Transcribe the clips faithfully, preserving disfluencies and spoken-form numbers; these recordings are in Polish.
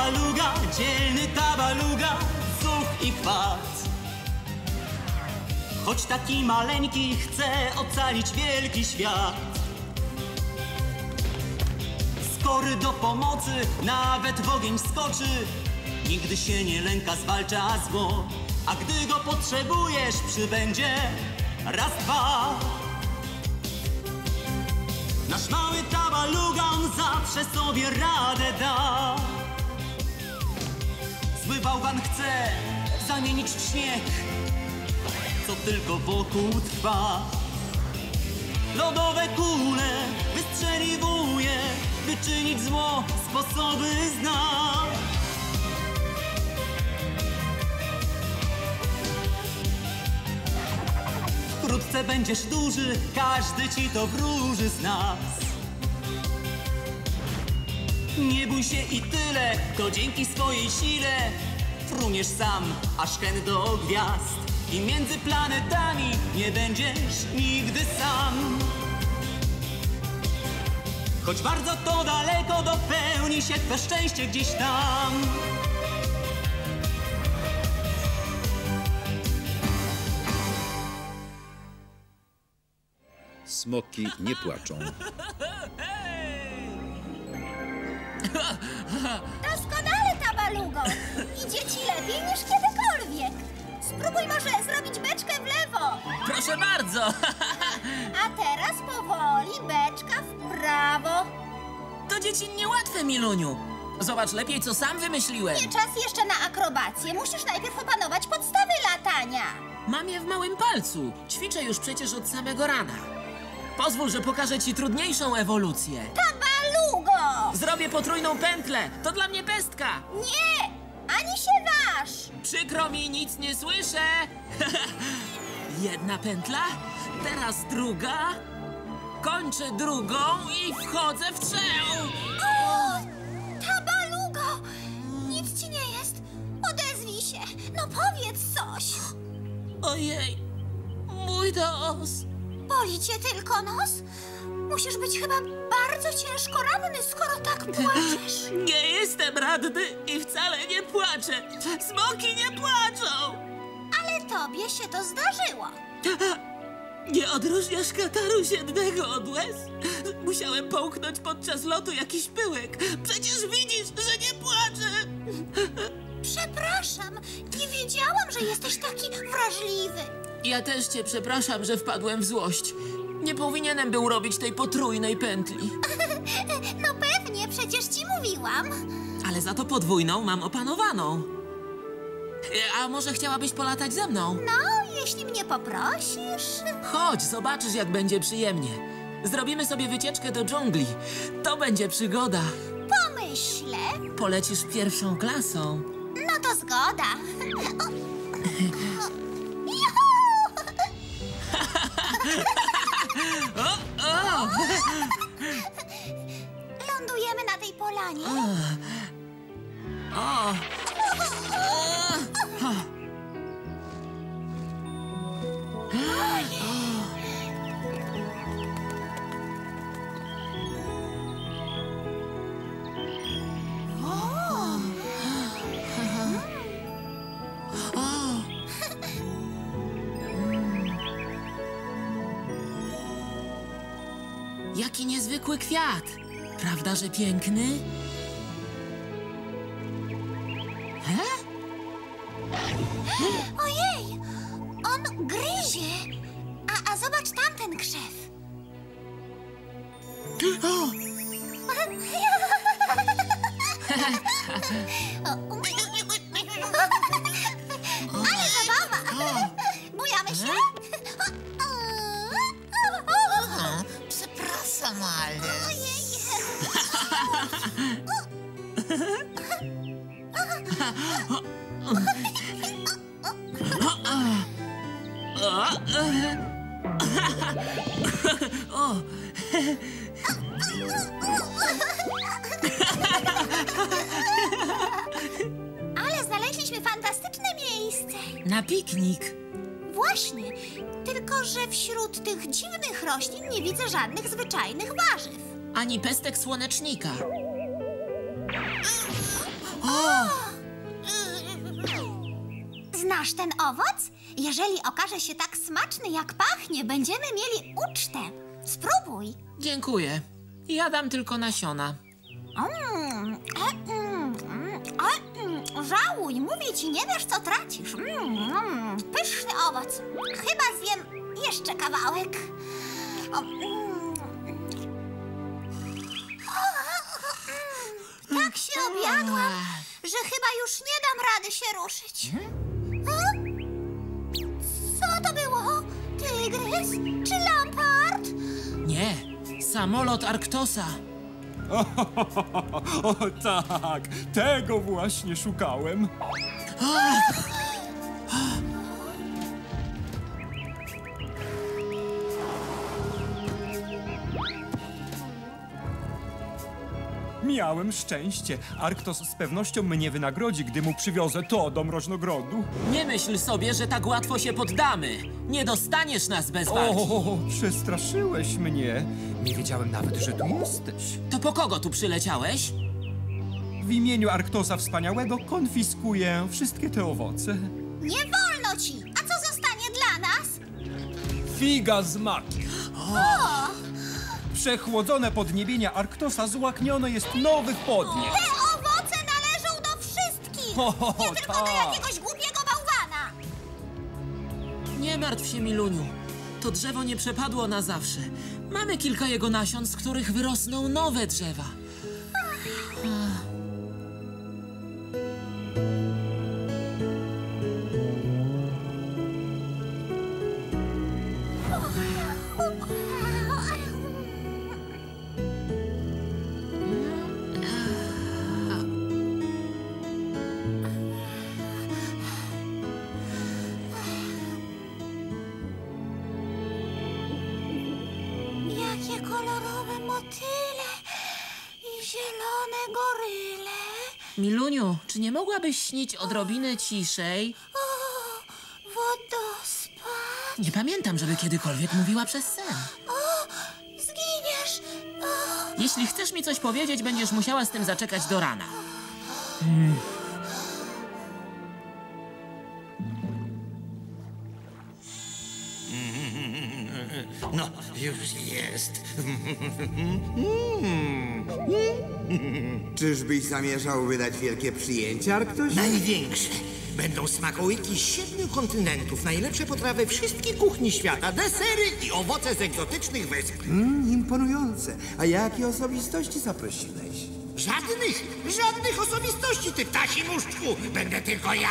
tabaluga, dzielny tabaluga, zuch i chwat. Choć taki maleńki chce ocalić wielki świat. Skory do pomocy, nawet w ogień skoczy. Nigdy się nie lęka, zwalcza zło. A gdy go potrzebujesz, przybędzie raz, dwa. Nasz mały tabaluga, on zawsze sobie radę da. Zły bałwan chce zamienić w śnieg, co tylko wokół trwa. Lodowe kule wystrzeliwuje, by czynić zło sposoby zna. Wkrótce będziesz duży, każdy ci to wróży z nas. Nie bój się i tyle, to dzięki swojej sile fruniesz sam, aż hen do gwiazd. I między planetami nie będziesz nigdy sam. Choć bardzo to daleko, dopełni się twe szczęście gdzieś tam. Smoki nie płaczą. Doskonale, tabalugo! Idzie ci lepiej niż kiedykolwiek. Spróbuj może zrobić beczkę w lewo. Proszę bardzo! A teraz powoli beczka w prawo. To dziecinnie łatwe, Miluniu. Zobacz lepiej, co sam wymyśliłem. Nie czas jeszcze na akrobację. Musisz najpierw opanować podstawy latania. Mam je w małym palcu. Ćwiczę już przecież od samego rana. Pozwól, że pokażę ci trudniejszą ewolucję. Tabalugo! Zrobię potrójną pętlę. To dla mnie pestka. Nie! Ani się waż! Przykro mi, nic nie słyszę. Jedna pętla, teraz druga. Kończę drugą i wchodzę w trzeł. O! Tabalugo! Nic ci nie jest. Odezwij się. No powiedz coś. Ojej, mój nos. Boli cię tylko nos? Musisz być chyba bardzo ciężko ranny, skoro tak płaczesz. Nie jestem radny i wcale nie płaczę. Smoki nie płaczą. Ale tobie się to zdarzyło. Nie odróżniasz kataru siednego od łez? Musiałem połknąć podczas lotu jakiś pyłek. Przecież widzisz, że nie płaczę. Przepraszam, nie wiedziałam, że jesteś taki wrażliwy. Ja też cię przepraszam, że wpadłem w złość. Nie powinienem był robić tej potrójnej pętli. No pewnie, przecież ci mówiłam. Ale za to podwójną mam opanowaną. A może chciałabyś polatać ze mną? No, jeśli mnie poprosisz. Chodź, zobaczysz, jak będzie przyjemnie. Zrobimy sobie wycieczkę do dżungli. To będzie przygoda. Pomyślę. Polecisz pierwszą klasą. No to zgoda. O, o! Lądujemy na tej polanie. O! Jaki niezwykły kwiat! Prawda, że piękny? He? Ojej, on gryzie. A, a zobacz tamten krzew. O! Ale zabawa. Bujamy się? Przepraszam, ale... Ojej. O! Ale znaleźliśmy fantastyczne miejsce. Na piknik. Właśnie, tylko że wśród tych dziwnych roślin nie widzę żadnych zwyczajnych warzyw. Ani pestek słonecznika. Znasz ten owoc? Jeżeli okaże się tak smaczny, jak pachnie, będziemy mieli ucztę. Spróbuj. Dziękuję. Ja dam tylko nasiona. Mm, e, mm, mm, e, mm, żałuj, mówię ci, nie wiesz, co tracisz. Mm, mm, pyszny owoc. Chyba zjem jeszcze kawałek. O, mm. Tak się objadłam, że chyba już nie dam rady się ruszyć. A? Co to było? Tygrys czy lampart? Nie, samolot Arktosa. O tak, tego właśnie szukałem. Miałem szczęście. Arktos z pewnością mnie wynagrodzi, gdy mu przywiozę to do Mroźnogrodu. Nie myśl sobie, że tak łatwo się poddamy. Nie dostaniesz nas bez walki. O, przestraszyłeś mnie. Nie wiedziałem nawet, że tu jesteś. To po kogo tu przyleciałeś? W imieniu Arktosa Wspaniałego konfiskuję wszystkie te owoce. Nie wolno ci! A co zostanie dla nas? Figa z maki. Przechłodzone podniebienia Arktosa złaknione jest nowych podnieść. Te owoce należą do wszystkich! Ho, ho, ho, Nie tylko do tak. jakiegoś głupiego bałwana! Nie martw się, Miluniu. To drzewo nie przepadło na zawsze. Mamy kilka jego nasion, z których wyrosną nowe drzewa. Jakie kolorowe motyle i zielone goryle. Miluniu, czy nie mogłabyś śnić odrobinę ciszej? O, wodospad. Nie pamiętam, żeby kiedykolwiek mówiła przez sen. O, zginiesz. O, Jeśli chcesz mi coś powiedzieć, będziesz musiała z tym zaczekać do rana. No, już jest. Czyżbyś zamierzał wydać wielkie przyjęcie, Arktosie? Największe. Będą smakołyki z siedmiu kontynentów, najlepsze potrawy wszystkich kuchni świata, desery i owoce z egzotycznych wysp. Mm, imponujące. A jakie osobistości zaprosiłeś? Żadnych, żadnych osobistości, ty ptasi muszczku! Będę tylko ja!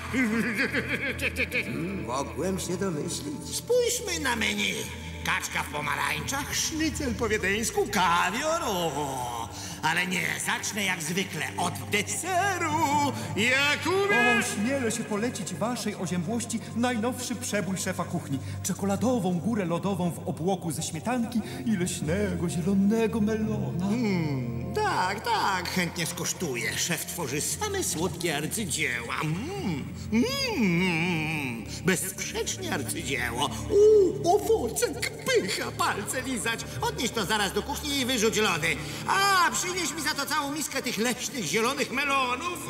Mogłem się domyślić. Spójrzmy na menu. Kaczka w pomarańczach, sznycel po wiedeńsku, kawior, o. Ale nie, zacznę jak zwykle od deseru. Jakubie! O, śmielę się polecić waszej oziębłości najnowszy przebój szefa kuchni. Czekoladową górę lodową w obłoku ze śmietanki i leśnego, zielonego melona. Tak, tak, chętnie skosztuję. Szef tworzy same słodkie arcydzieła. Mm, mm, bezsprzecznie arcydzieło. U, owoce, pycha, palce lizać. Odnieś to zaraz do kuchni i wyrzuć lody. A, przynieś mi za to całą miskę tych leśnych, zielonych melonów.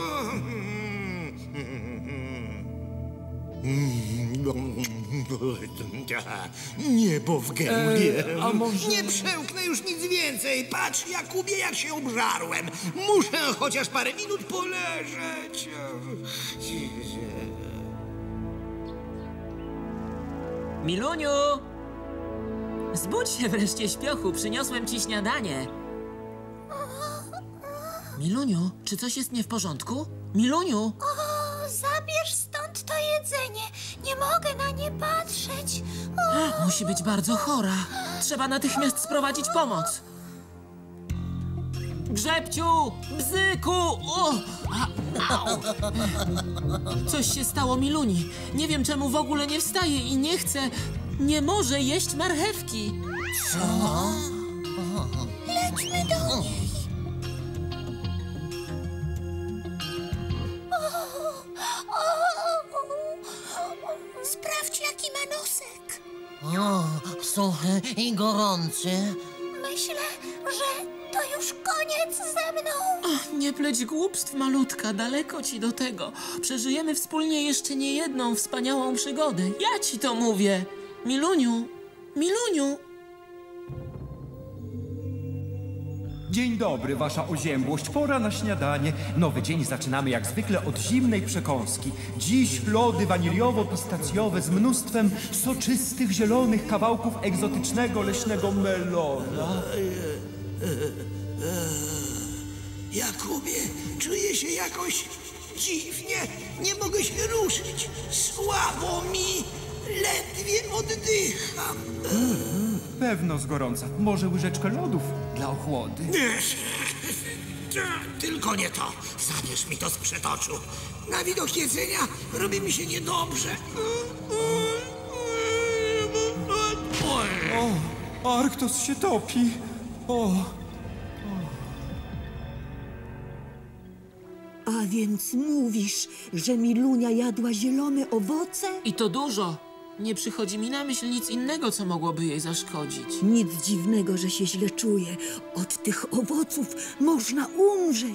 Niebo w gębie. E, a może- Nie przełknę już nic więcej. Patrz, Jakubie, jak się obżarłem. Muszę chociaż parę minut poleżeć. Miluniu! Zbudź się wreszcie, śpiochu, przyniosłem ci śniadanie. Miluniu, czy coś jest nie w porządku? Miluniu! o, zabierz stąd to jedzenie. Nie mogę na nie patrzeć. O, Musi być bardzo chora. Trzeba natychmiast sprowadzić pomoc. Grzebciu! Bzyku! O! A, au. Coś się stało Miluni. Nie wiem, czemu w ogóle nie wstaje i nie chce... Nie może jeść marchewki. lećmy do niej. Sprawdź, jaki ma nosek. O, suchy i gorący. Myślę, że to już koniec ze mną. Ach, nie pleć głupstw, malutka, daleko ci do tego. Przeżyjemy wspólnie jeszcze nie jedną wspaniałą przygodę. Ja ci to mówię. Miluniu, Miluniu. Dzień dobry, wasza oziębłość. Pora na śniadanie. Nowy dzień zaczynamy jak zwykle od zimnej przekąski. Dziś lody waniliowo-pistacjowe z mnóstwem soczystych, zielonych kawałków egzotycznego leśnego melona. Jakubie, czuję się jakoś dziwnie. Nie mogę się ruszyć. Słabo mi. Ledwie oddycham. Pewno z gorąca. Może łyżeczkę lodów dla ochłody. Tylko nie to. Zabierz mi to sprzed oczu. Na widok jedzenia robi mi się niedobrze. O, Arktos się topi. O, A więc mówisz, że Milunia jadła zielone owoce? I to dużo. Nie przychodzi mi na myśl nic innego, co mogłoby jej zaszkodzić. Nic dziwnego, że się źle czuje. Od tych owoców można umrzeć.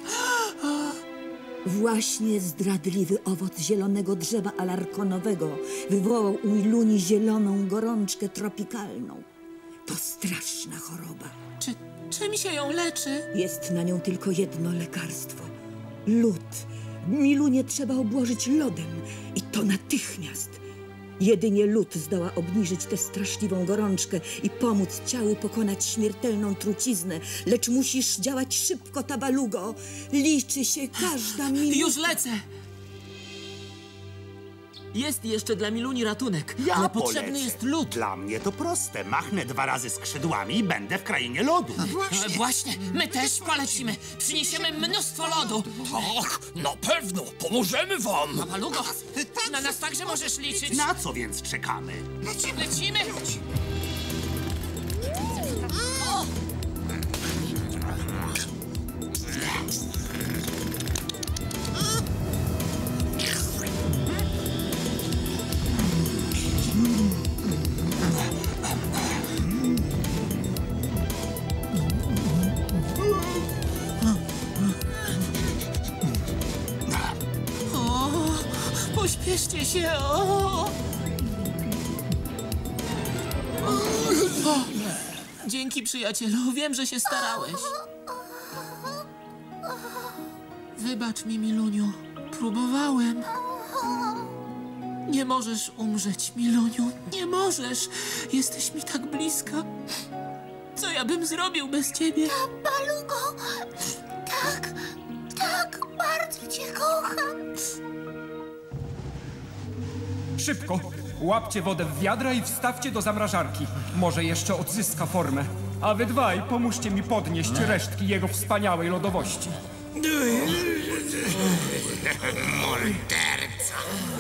Właśnie zdradliwy owoc zielonego drzewa alarkonowego wywołał u Miluni zieloną gorączkę tropikalną. To straszna choroba. Czy czym się ją leczy? Jest na nią tylko jedno lekarstwo. Lód. Milunię trzeba obłożyć lodem i to natychmiast. Jedynie lód zdoła obniżyć tę straszliwą gorączkę i pomóc ciału pokonać śmiertelną truciznę. Lecz musisz działać szybko, Tabalugo. Liczy się każda minuta. Już lecę! Jest jeszcze dla Miluni ratunek, Ja ale polecę. potrzebny jest lód. Dla mnie to proste. Machnę dwa razy skrzydłami i będę w krainie lodu. E, Właśnie, my też polecimy. Przyniesiemy mnóstwo lodu. Tak, na pewno, pomożemy wam. Tabalugo, na nas także możesz liczyć. Na co więc czekamy? Lecimy! O, pośpieszcie się, o! O, dzięki, przyjacielu. Wiem, że się starałeś. Wybacz mi, Miluniu. Próbowałem. Nie możesz umrzeć, Miluniu. Nie możesz. Jesteś mi tak bliska. Co ja bym zrobił bez ciebie? Balugo, tak, tak, bardzo cię kocham. szybko. Łapcie wodę w wiadra i wstawcie do zamrażarki. Może jeszcze odzyska formę. A wy dwaj pomóżcie mi podnieść resztki jego wspaniałej lodowości. Morderca!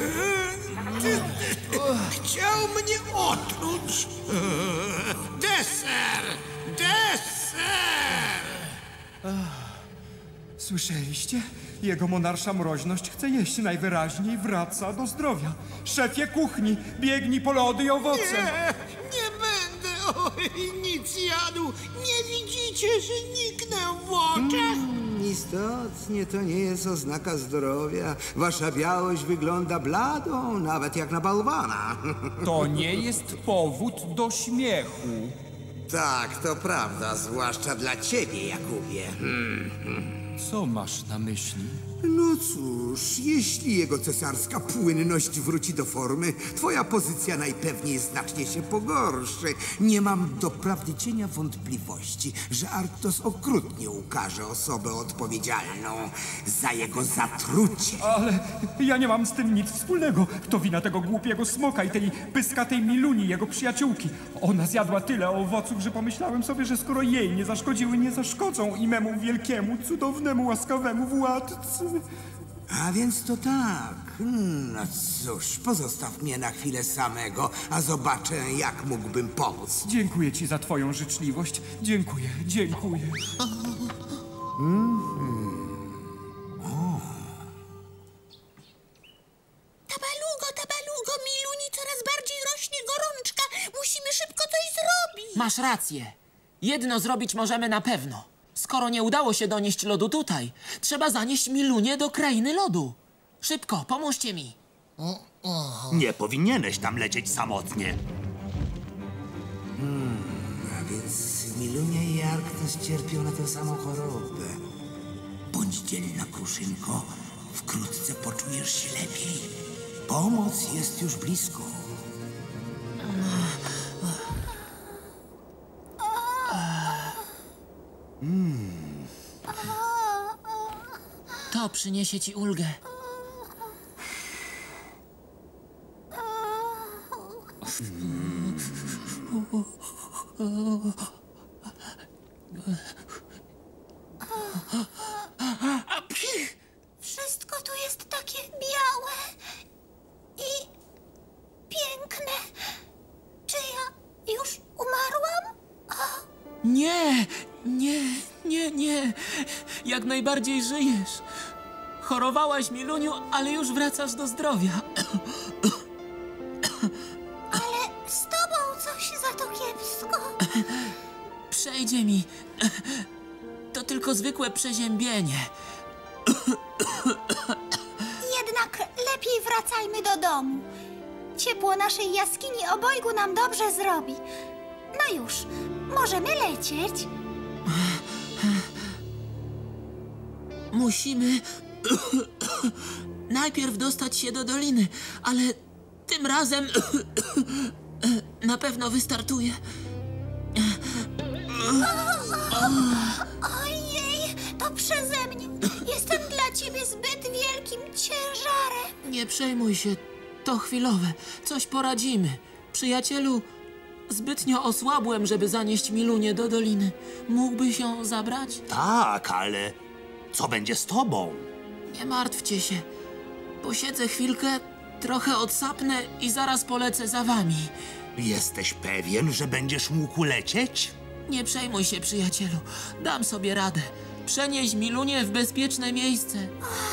Chciał mnie otruć! Deser! Deser! Słyszeliście? Jego monarsza mroźność chce jeść, najwyraźniej wraca do zdrowia. Szefie kuchni, biegnij po lody i owoce. Nie, nie będę oj, nic jadł. Nie widzicie, że niknę w oczach? Mm, istotnie, to nie jest oznaka zdrowia. Wasza białość wygląda bladą, nawet jak na bałwana. To nie jest powód do śmiechu. Tak, to prawda, zwłaszcza dla ciebie, Jakubie. Co masz na myśli? No cóż, jeśli jego cesarska płynność wróci do formy, twoja pozycja najpewniej znacznie się pogorszy. Nie mam doprawdy cienia wątpliwości, że Arktos okrutnie ukaże osobę odpowiedzialną za jego zatrucie. Ale ja nie mam z tym nic wspólnego. To wina tego głupiego smoka i tej pyskatej Miluni, jego przyjaciółki. Ona zjadła tyle owoców, że pomyślałem sobie, że skoro jej nie zaszkodziły, nie zaszkodzą i memu wielkiemu, cudownemu, łaskawemu władcy. A więc to tak. Hmm, no cóż, pozostaw mnie na chwilę samego, a zobaczę, jak mógłbym pomóc. Dziękuję ci za twoją życzliwość. Dziękuję, dziękuję. Tabalugo, tabalugo, Miluni, coraz bardziej rośnie gorączka. Musimy szybko coś zrobić. Masz rację. Jedno zrobić możemy na pewno. Skoro nie udało się donieść lodu tutaj, trzeba zanieść Milunię do krainy lodu. Szybko, pomóżcie mi. Nie powinieneś tam lecieć samotnie. A więc Milunia i Arktos cierpią na tę samą chorobę. Bądź dzielna, Kruszynko. Wkrótce poczujesz się lepiej. Pomoc jest już blisko. Mm. To przyniesie ci ulgę. Wszystko tu jest takie białe i piękne. Czy ja już umarłam? Nie, nie, nie, nie. Jak najbardziej żyjesz. Chorowałaś, Miluniu, ale już wracasz do zdrowia. Ale z tobą coś za to kiepsko. Przejdzie mi. To tylko zwykłe przeziębienie. Jednak lepiej wracajmy do domu. Ciepło naszej jaskini obojgu nam dobrze zrobi. No już, możemy lecieć. Musimy najpierw dostać się do doliny, ale tym razem na pewno wystartuje. Ojej, to przeze mnie. Jestem dla ciebie zbyt wielkim ciężarem. Nie przejmuj się, to chwilowe. Coś poradzimy. Przyjacielu, zbytnio osłabłem, żeby zanieść Milunię do doliny. Mógłbyś ją zabrać? Tak, ale co będzie z tobą? Nie martwcie się. Posiedzę chwilkę, trochę odsapnę i zaraz polecę za wami. Jesteś pewien, że będziesz mógł lecieć? Nie przejmuj się, przyjacielu. Dam sobie radę. Przenieś Milunię w bezpieczne miejsce.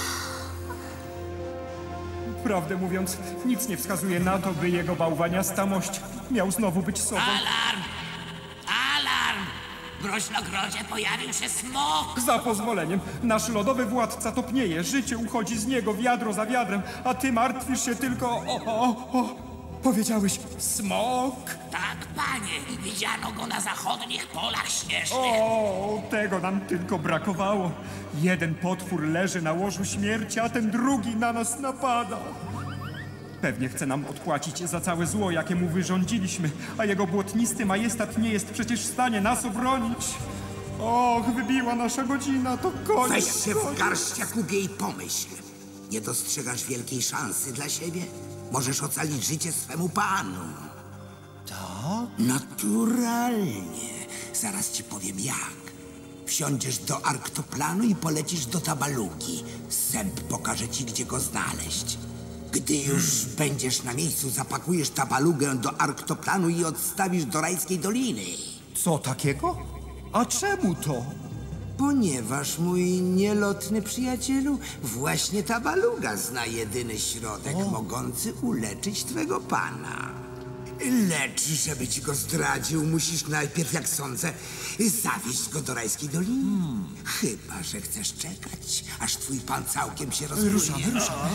Prawdę mówiąc, nic nie wskazuje na to, by jego bałwaniasta mość miał znowu być sobą. Alarm! Alarm! W Mroźnogrodzie pojawił się smok! Za pozwoleniem, nasz lodowy władca topnieje, życie uchodzi z niego wiadro za wiadrem, a ty martwisz się tylko o... o, o. Powiedziałeś smok? Tak, panie, widziano go na zachodnich polach śnieżnych. O, tego nam tylko brakowało. Jeden potwór leży na łożu śmierci, a ten drugi na nas napada. Pewnie chce nam odpłacić za całe zło, jakie mu wyrządziliśmy, a jego błotnisty majestat nie jest przecież w stanie nas obronić. Och, wybiła nasza godzina, to koniec. Weź się w garść, Jakubie, i pomyśl. Nie dostrzegasz wielkiej szansy dla siebie? Możesz ocalić życie swemu panu. To? Naturalnie. Zaraz ci powiem jak. Wsiądziesz do arktoplanu i polecisz do Tabalugi. Sęp pokaże ci, gdzie go znaleźć. Gdy już będziesz na miejscu, zapakujesz Tabalugę do arktoplanu i odstawisz do Rajskiej Doliny. Co takiego? A czemu to? Ponieważ, mój nielotny przyjacielu, właśnie Tabaluga zna jedyny środek o. mogący uleczyć twego pana. Lecz, żeby ci go zdradził, musisz najpierw, jak sądzę, zawieźć go do Rajskiej Doliny. Hmm. Chyba że chcesz czekać, aż twój pan całkiem się rozpłynie. Ruszamy, ruszamy.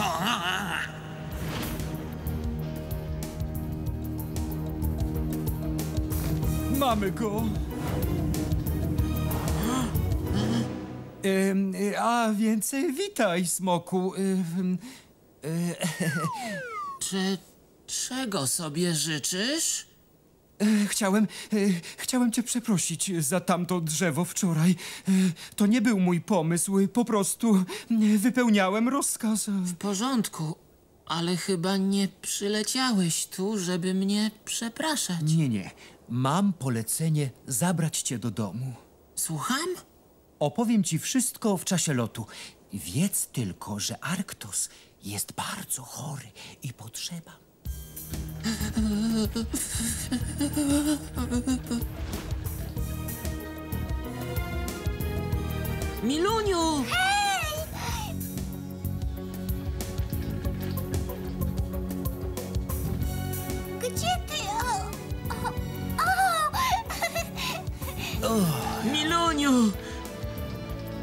Mamy go. Ym, a więc e, witaj, smoku. Ym, y, Czy czego sobie życzysz? e, chciałem, e, chciałem cię przeprosić za tamto drzewo wczoraj. E, to nie był mój pomysł, po prostu e, wypełniałem rozkaz. W porządku, ale chyba nie przyleciałeś tu, żeby mnie przepraszać. Nie, nie. Mam polecenie zabrać cię do domu. Słucham? Opowiem ci wszystko w czasie lotu. Wiedz tylko, że Arktos jest bardzo chory i potrzeba. Miluniu! Hej! Gdzie ty? O, o, o. Miluniu!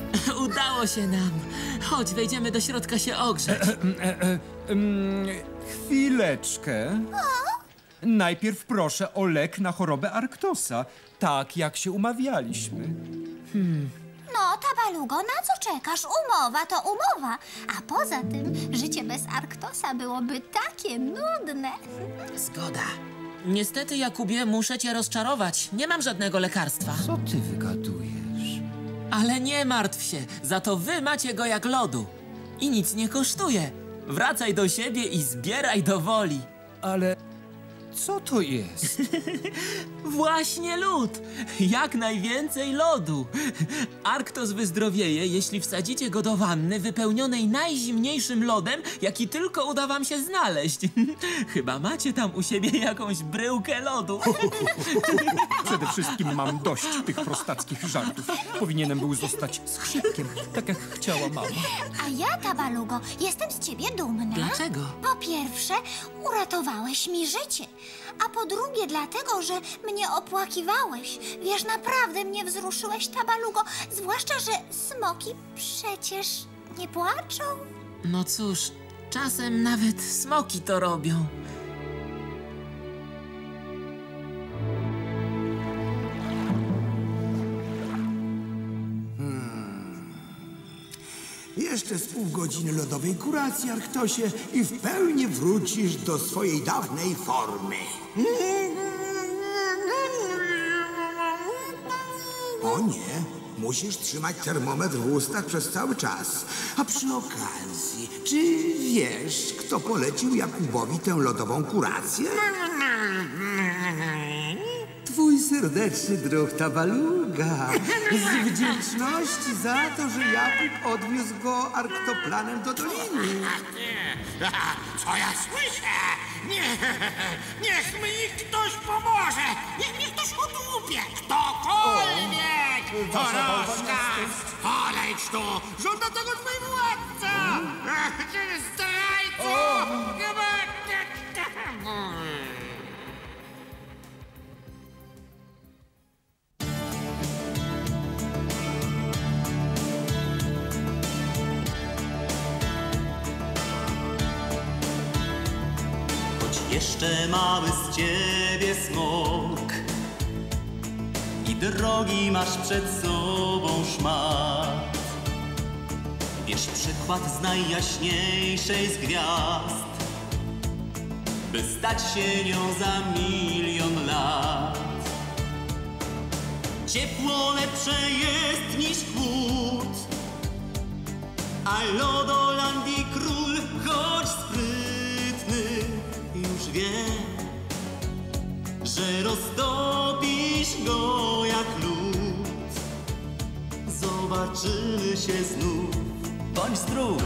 Udało się nam. Chodź, wejdziemy do środka się ogrzeć. E, e, em, chwileczkę. Najpierw proszę o lek na chorobę Arktosa, tak jak się umawialiśmy. No, Tabalugo, na co czekasz? Umowa to umowa. A poza tym, życie bez Arktosa byłoby takie nudne. Zgoda. Niestety, Jakubie, muszę cię rozczarować. Nie mam żadnego lekarstwa. Co ty wygadujesz? Ale nie martw się, za to wy macie go jak lodu. I nic nie kosztuje. Wracaj do siebie i zbieraj do woli. Ale co to jest? Właśnie lód! Jak najwięcej lodu! Arktos wyzdrowieje, jeśli wsadzicie go do wanny wypełnionej najzimniejszym lodem, jaki tylko uda wam się znaleźć. Chyba macie tam u siebie jakąś bryłkę lodu. Przede wszystkim mam dość tych prostackich żartów. Powinienem był zostać skrzypkiem, tak jak chciała mama. A ja, Tabalugo, jestem z ciebie dumna. Dlaczego? Po pierwsze, uratowałeś mi życie. A po drugie, dlatego, że mnie opłakiwałeś. Wiesz, naprawdę mnie wzruszyłeś, Tabalugo. Zwłaszcza, że smoki przecież nie płaczą. No cóż, czasem nawet smoki to robią. Jeszcze z pół godziny lodowej kuracji, Arktosie, i w pełni wrócisz do swojej dawnej formy. O nie, musisz trzymać termometr w ustach przez cały czas. A przy okazji, czy wiesz, kto polecił Jakubowi tę lodową kurację? Twój serdeczny druh Tabaluga. Z wdzięczności za to, że Jakub odwiózł go arktoplanem do doliny. Co ja słyszę? Nie, niech mi ktoś pomoże! Niech mi ktoś odłupie! Ktokolwiek! To rozkaz! Podejdź tu! Żąda tego twój władca! Zdrajco! Jeszcze mały z ciebie smok i drogi masz przed sobą szmat. Bierz przykład z najjaśniejszej z gwiazd, by stać się nią za milion lat. Ciepło lepsze jest niż chłód, a Lodolandii król, choć sprytny, już wie, że roztopisz go jak lód. Zobaczymy się znów, bądź zdrów.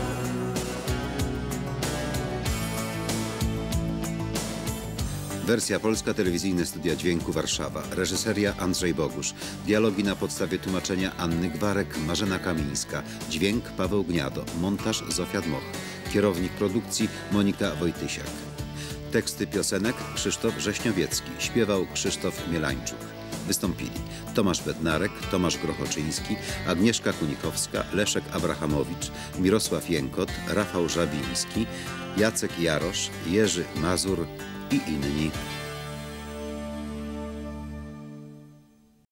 Wersja polska, Telewizyjne Studia Dźwięku Warszawa. Reżyseria Andrzej Bogusz. Dialogi na podstawie tłumaczenia Anny Gwarek, Marzena Kamińska. Dźwięk Paweł Gniado. Montaż Zofia Dmoch. Kierownik produkcji Monika Wojtysiak. Teksty piosenek Krzysztof Rześniowiecki. Śpiewał Krzysztof Mielańczuk. Wystąpili Tomasz Bednarek, Tomasz Grochoczyński, Agnieszka Kunikowska, Leszek Abrahamowicz, Mirosław Jękot, Rafał Żabiński, Jacek Jarosz, Jerzy Mazur i inni.